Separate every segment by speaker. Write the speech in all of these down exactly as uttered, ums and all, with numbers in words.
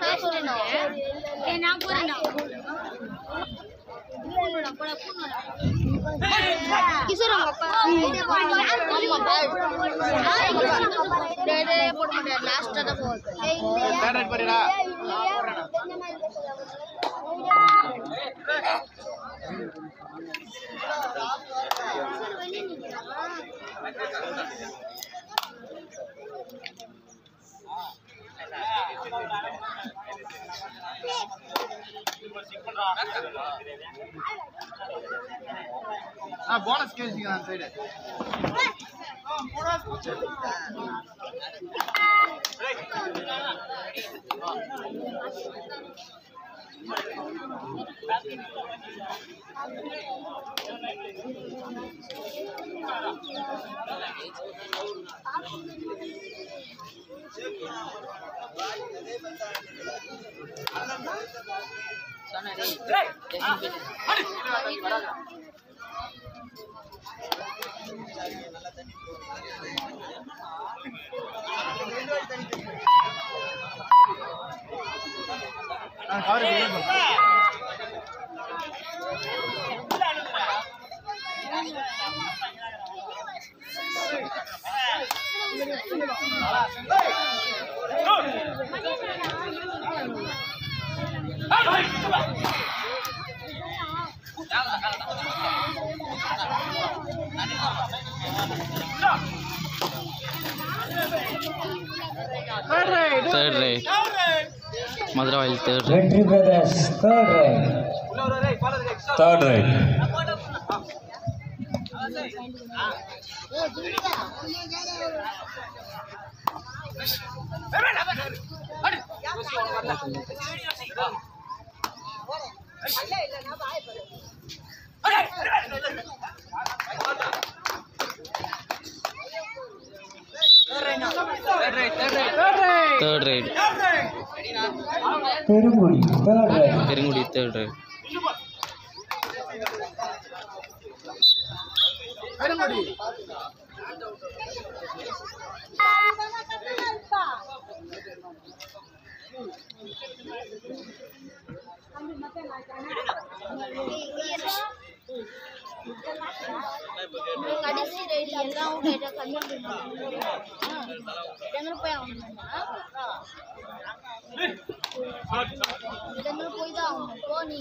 Speaker 1: Ah, bonus kills you on side.
Speaker 2: Third right. Madurai third right.
Speaker 3: Victory Brothers, third right.
Speaker 4: Third right.
Speaker 2: Third right.
Speaker 3: Perungudi, third right.
Speaker 2: Perungudi third right.
Speaker 5: கடைசி raid எல்லாம் out ஆயிட்டா கண்ணு இடங்கள் போய் ஆகணும் இடங்கள் போய் தான் ஆகணும் போ நீ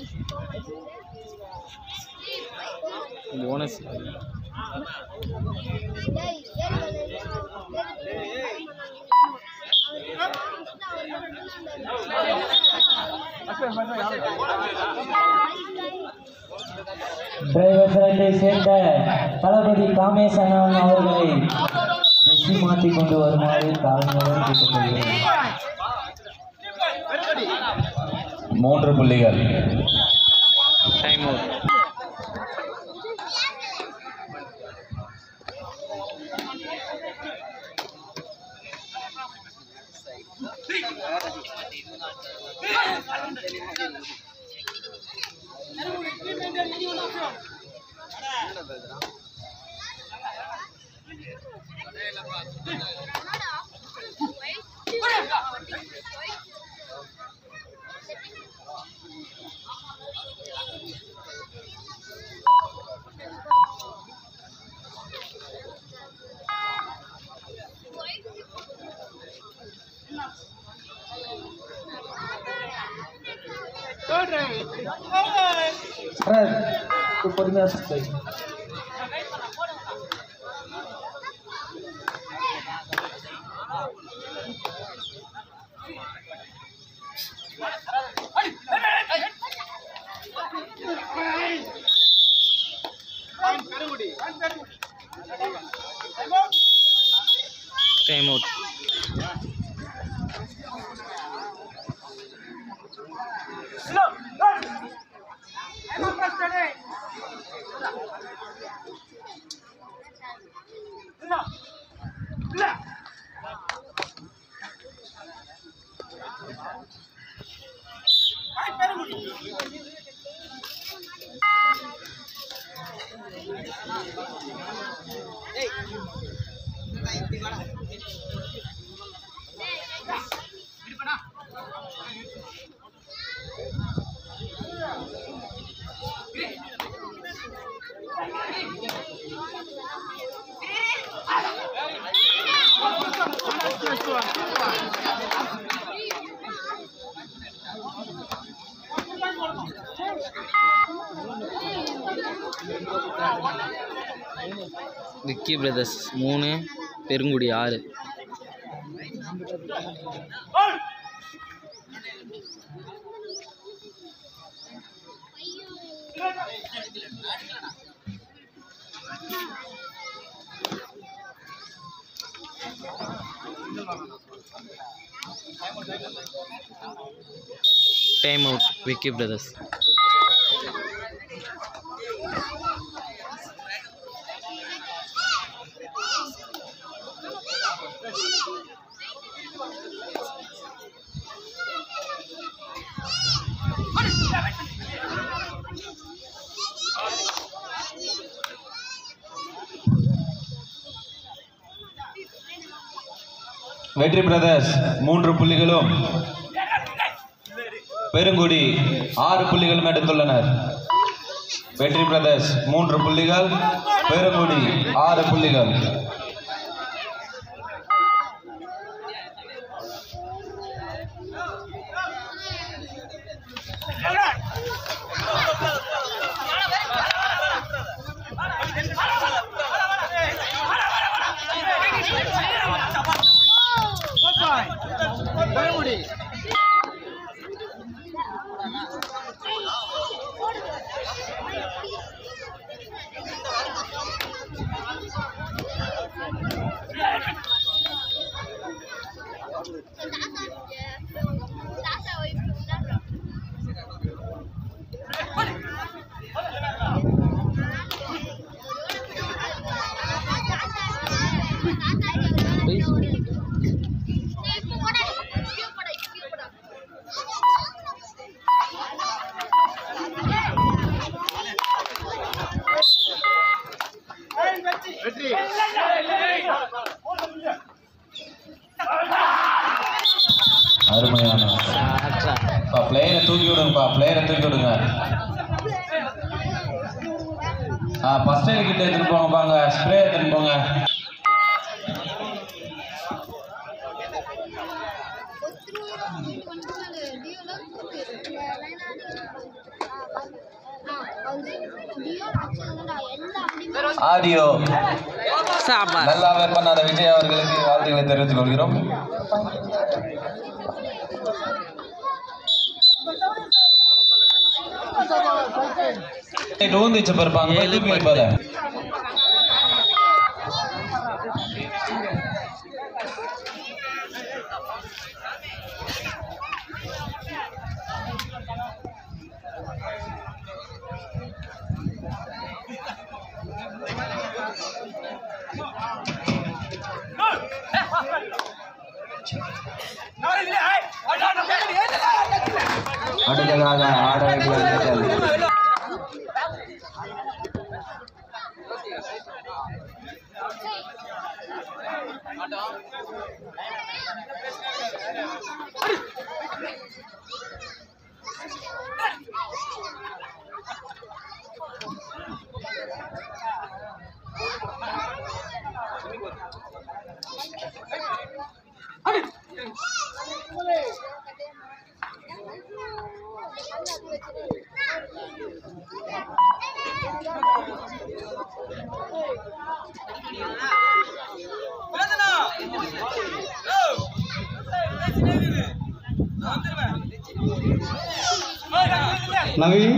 Speaker 2: போனஸ்
Speaker 5: டேய்
Speaker 3: டிரைவர் சரண்டை சேர்ந்த தளபதி காமேசன் அவர்களை வெற்றி மாற்றி கொண்டு வருமாறு தாழ்மையுடன் கேட்டுக்கொள்கிறேன்.
Speaker 4: மூன்று புள்ளிகள்.
Speaker 2: Time out.
Speaker 3: tu பொறுமையா சுத்து.
Speaker 2: Time out.
Speaker 1: Hey,
Speaker 2: Vicky brothers மூணு, பெருங்குடி ஆறு. Time out Vicky brothers.
Speaker 4: Vetri brothers மூன்று புள்ளிகளும் பெருங்குடி ஆறு புள்ளிகளும் எடுத்துள்ளனர். வெற்றி பிரதர்ஸ் மூன்று புள்ளிகள், பெருங்குடி ஆறு புள்ளிகள். அருமையான பிளேயரை தூக்கி விடுங்கப்பா, பிளேயரை தூக்கி விடுங்க. ஆ ஃபர்ஸ்ட் எய்ட் கிட்ட எடுத்துட்டு போங்க, பாங்க ஸ்ப்ரே எடுத்துட்டு போங்க. ஆடியோ நல்லாவே பண்ணாத விஜய் அவர்களுக்கு வாழ்த்துக்களை தெரிவித்துக் கொள்கிறோம். ஊந்திச்சு பருப்பாங்க அடுத்ததாக ஆட நவீன்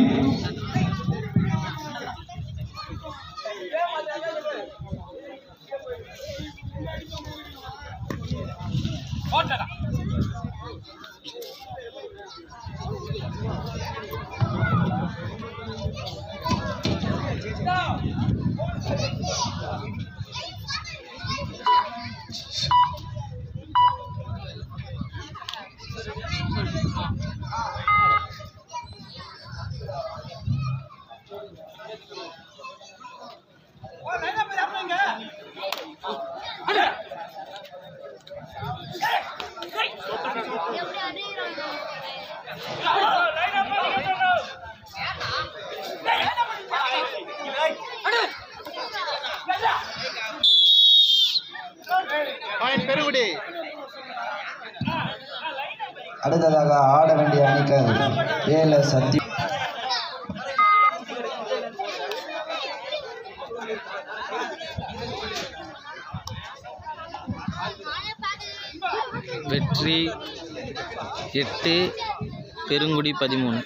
Speaker 6: அடுத்ததாக ஆட வேண்டிய அணிகள் ஏழு சத்தி
Speaker 2: வெற்றி எட்டு பெருங்குடி பதிமூணு.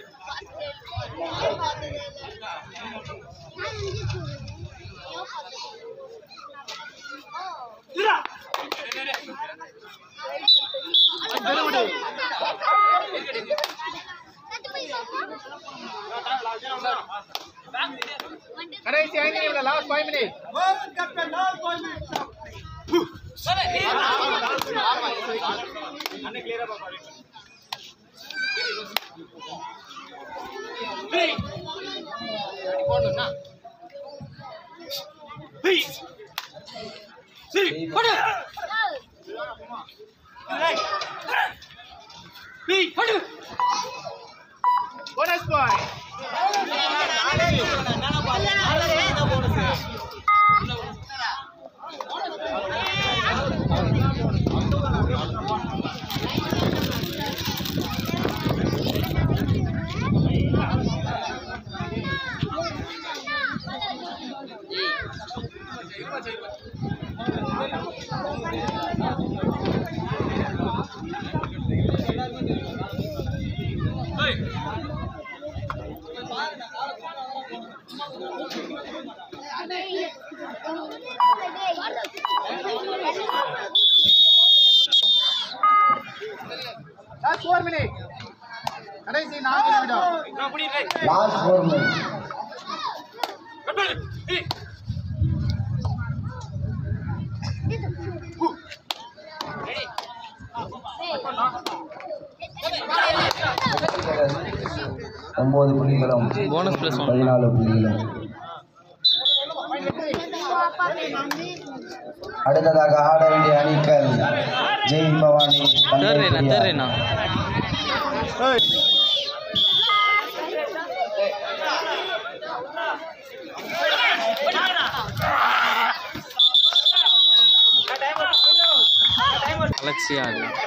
Speaker 1: கடைசி ஐந்து நிமிடம் last five minute bonus point. Last four minutes. கடைசி நான்கு நிமிடம்.
Speaker 6: Last four minute. ஒன்பது புள்ளிகளும்
Speaker 2: போனஸ் பிளஸ் ஒன்.
Speaker 6: பதினாலு புள்ளிகளும். அடுத்ததாக ஆட வேண்டிய அணிகள் ஜெய் பவானி
Speaker 2: தேர்ட் ரேனா தேர்ட் ரேனா அலெக்சியா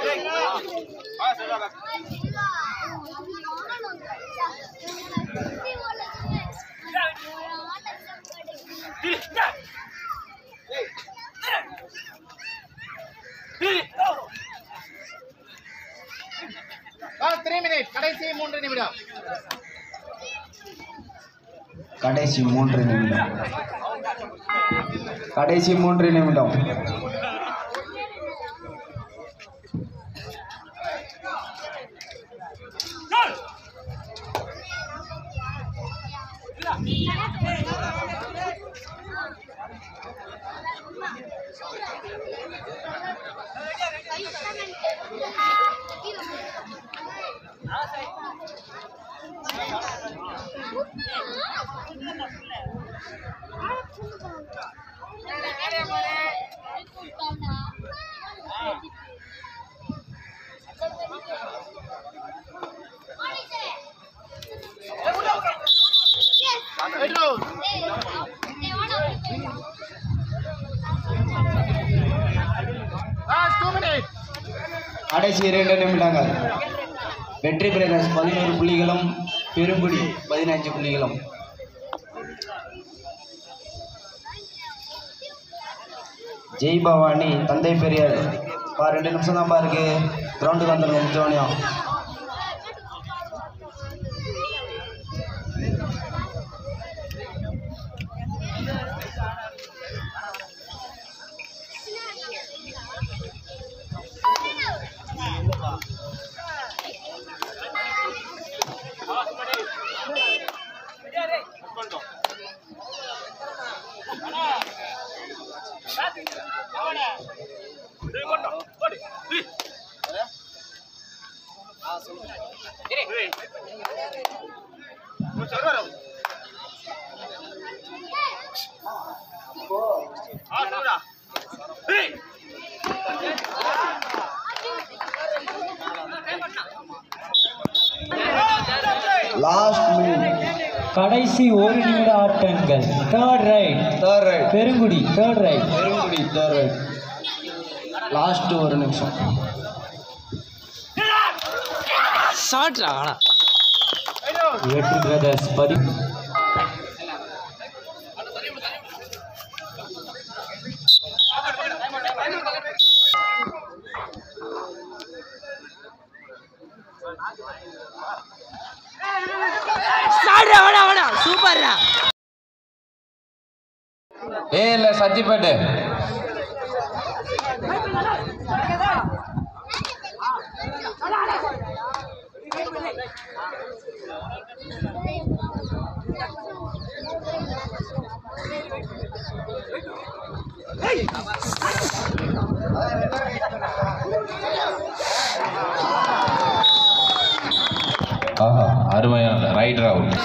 Speaker 1: Last three minutes. கடைசி மூன்று நிமிடம்.
Speaker 6: கடைசி மூன்று நிமிடம். கடைசி மூன்று நிமிடம்.
Speaker 1: Last two minutes.
Speaker 6: கடைசி இரண்டு நிமிடங்கள். வெற்றி பிரதர்ஸ் பதினோரு புள்ளிகளும் பெருங்குடி பதினஞ்சு புள்ளிகளும். ஜெய் பவானி தந்தை பெரியார் பா ரெண்டு நிமிஷம் தான் பாருக்கு கிரவுண்டுக்கு வந்துருங்க முக்கியம். Last minute.
Speaker 3: கடைசி ஒரு நிமிட ஆட்டங்கள். Third right
Speaker 6: third right
Speaker 3: Perungudi third right
Speaker 6: Perungudi third right. Last ஒரு நிமிஷம்.
Speaker 2: ஷார்ட்ரா வாடா
Speaker 3: வெற்றி பிரதர்ஸ் பதி
Speaker 2: ஷார்ட்ரா வாடா வாடா சூப்பர்ரா
Speaker 4: ஏ இல்ல சத்திப்பேட்டு ஆஹா அருமையான raider out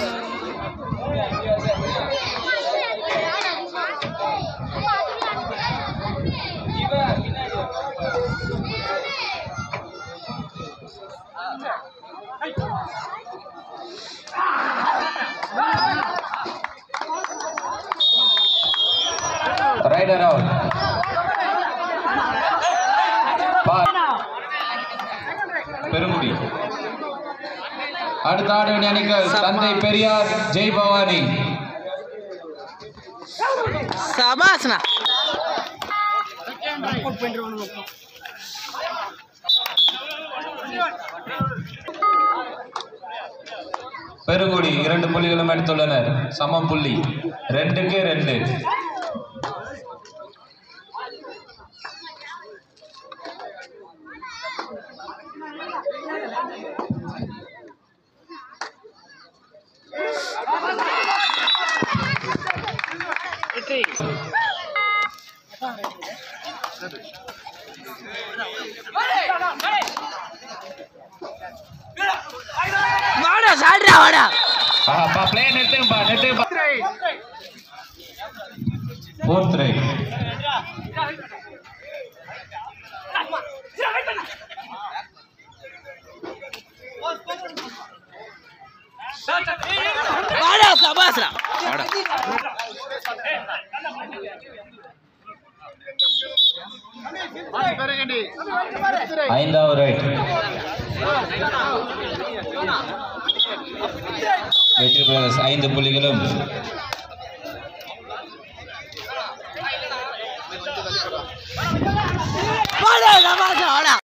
Speaker 4: raider out Perungudi அடுத்த ஆடு அணிகள் தந்தை பெரியார் ஜெய் பவானி
Speaker 2: சபாஸ்னா
Speaker 4: பெருங்குடி இரண்டு புள்ளிகளும் எடுத்துள்ளனர் சமம் புள்ளி ரெண்டுக்கு ரெண்டு
Speaker 2: வாடா ஷார்ட்ரா வாடா
Speaker 4: ஆஹா ப்ளே நெட்டுப்பா நெட்டுப்பா ஃபோர்த் ரைட்
Speaker 2: வாடா சபாஸ்ரா வாடா
Speaker 4: ஐந்தாவது ரைட் வெற்றி பிரதர்ஸ் ஐந்து புள்ளிகளும்
Speaker 2: வாடா சபாஸ்ரா வாடா